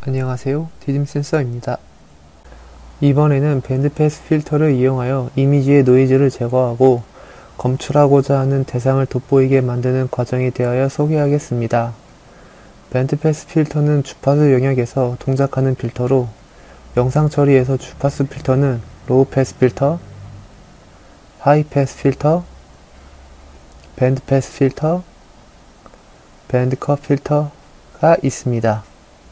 안녕하세요, 디딤센서입니다. 이번에는 밴드패스 필터를 이용하여 이미지의 노이즈를 제거하고 검출하고자 하는 대상을 돋보이게 만드는 과정에 대하여 소개하겠습니다. 밴드패스 필터는 주파수 영역에서 동작하는 필터로, 영상 처리에서 주파수 필터는 로우패스 필터, 하이패스 필터, 밴드패스 필터, 밴드컷 필터가 있습니다.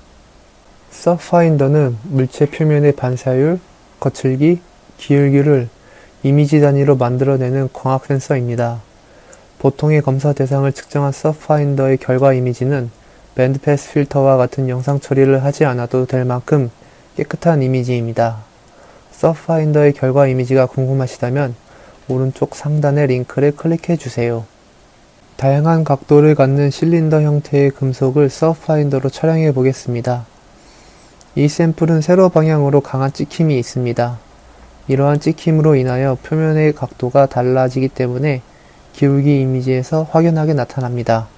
서파인더는 물체 표면의 반사율, 거칠기, 기울기를 이미지 단위로 만들어내는 광학 센서입니다. 보통의 검사 대상을 측정한 서파인더의 결과 이미지는 밴드패스 필터와 같은 영상 처리를 하지 않아도 될 만큼 깨끗한 이미지입니다. 서파인더의 결과 이미지가 궁금하시다면 오른쪽 상단의 링크를 클릭해 주세요. 다양한 각도를 갖는 실린더 형태의 금속을 서파인더로 촬영해 보겠습니다. 이 샘플은 세로 방향으로 강한 찍힘이 있습니다. 이러한 찍힘으로 인하여 표면의 각도가 달라지기 때문에 기울기 이미지에서 확연하게 나타납니다.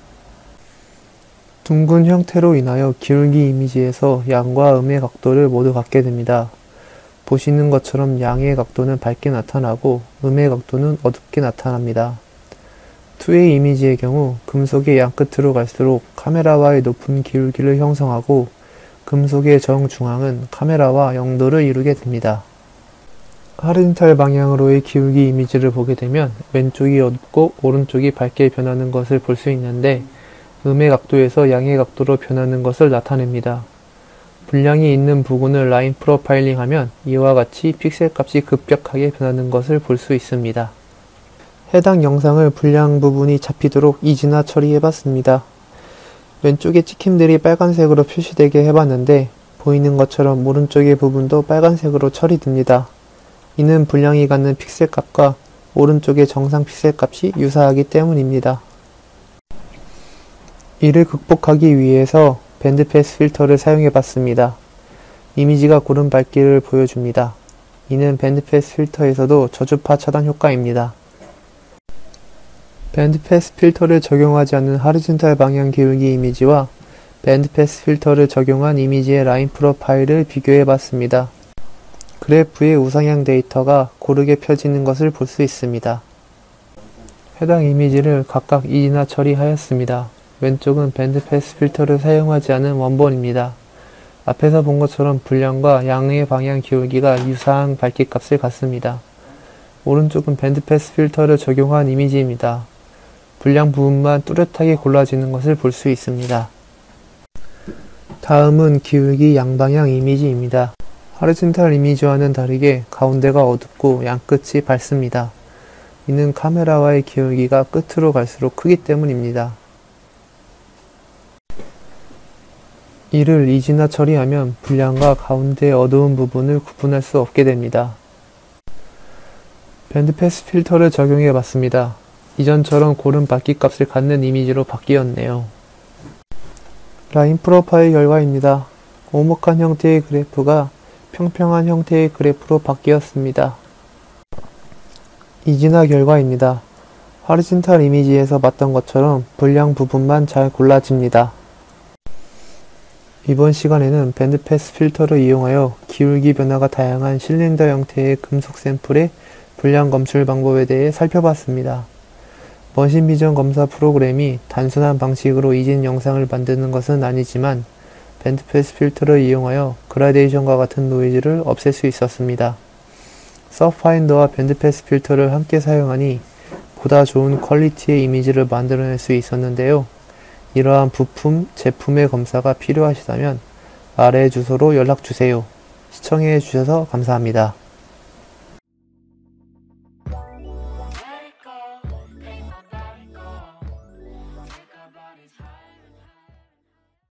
둥근 형태로 인하여 기울기 이미지에서 양과 음의 각도를 모두 갖게 됩니다. 보시는 것처럼 양의 각도는 밝게 나타나고 음의 각도는 어둡게 나타납니다. 2웨이 이미지의 경우 금속의 양끝으로 갈수록 카메라와의 높은 기울기를 형성하고 금속의 정중앙은 카메라와 영도를 이루게 됩니다. 하리젠탈 방향으로의 기울기 이미지를 보게 되면 왼쪽이 어둡고 오른쪽이 밝게 변하는 것을 볼 수 있는데 음의 각도에서 양의 각도로 변하는 것을 나타냅니다. 분량이 있는 부분을 라인 프로파일링 하면 이와 같이 픽셀 값이 급격하게 변하는 것을 볼 수 있습니다. 해당 영상을 분량 부분이 잡히도록 이지나 처리해봤습니다. 왼쪽의 찍힘들이 빨간색으로 표시되게 해봤는데 보이는 것처럼 오른쪽의 부분도 빨간색으로 처리됩니다. 이는 분량이 갖는 픽셀 값과 오른쪽의 정상 픽셀 값이 유사하기 때문입니다. 이를 극복하기 위해서 밴드패스 필터를 사용해봤습니다. 이미지가 고른 밝기를 보여줍니다. 이는 밴드패스 필터에서도 저주파 차단 효과입니다. 밴드패스 필터를 적용하지 않는 하리젠탈 방향 기울기 이미지와 밴드패스 필터를 적용한 이미지의 라인 프로파일을 비교해봤습니다. 그래프의 우상향 데이터가 고르게 펴지는 것을 볼 수 있습니다. 해당 이미지를 각각 이지나 처리하였습니다. 왼쪽은 밴드패스 필터를 사용하지 않은 원본입니다. 앞에서 본 것처럼 분량과 양의 방향 기울기가 유사한 밝기값을 갖습니다. 오른쪽은 밴드패스 필터를 적용한 이미지입니다. 분량 부분만 뚜렷하게 골라지는 것을 볼 수 있습니다. 다음은 기울기 양방향 이미지입니다. 하리젠탈 이미지와는 다르게 가운데가 어둡고 양끝이 밝습니다. 이는 카메라와의 기울기가 끝으로 갈수록 크기 때문입니다. 이를 이지나 처리하면 분량과 가운데의 어두운 부분을 구분할 수 없게 됩니다. 밴드패스 필터를 적용해 봤습니다. 이전처럼 고른 밝기값을 갖는 이미지로 바뀌었네요. 라인 프로파일 결과입니다. 오목한 형태의 그래프가 평평한 형태의 그래프로 바뀌었습니다. 이지나 결과입니다. 하리젠탈 이미지에서 봤던 것처럼 분량 부분만 잘 골라집니다. 이번 시간에는 밴드패스 필터를 이용하여 기울기 변화가 다양한 실린더 형태의 금속 샘플의 분량 검출 방법에 대해 살펴봤습니다. 머신 비전 검사 프로그램이 단순한 방식으로 이진 영상을 만드는 것은 아니지만 밴드패스 필터를 이용하여 그라데이션과 같은 노이즈를 없앨 수 있었습니다. 서파인더와 밴드패스 필터를 함께 사용하니 보다 좋은 퀄리티의 이미지를 만들어낼 수 있었는데요. 이러한 부품, 제품의 검사가 필요하시다면 아래 주소로 연락주세요. 시청해 주셔서 감사합니다.